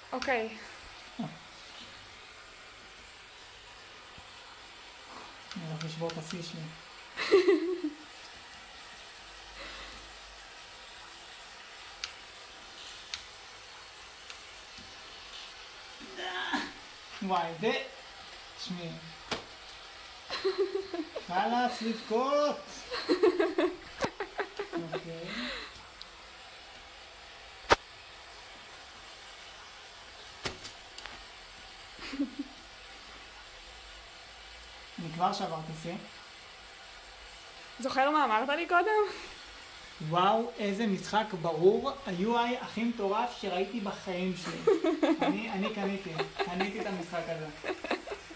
אוקיי. אני הולך לשבור את השיא שלי. וואי, תשמעי. חלאס לבכות. אוקיי. אני כבר שברתי שיא. זוכר מה אמרת לי קודם? וואו, איזה משחק ברור, ה-UI הכי מטורף שראיתי בחיים שלי. אני קניתי את המשחק הזה.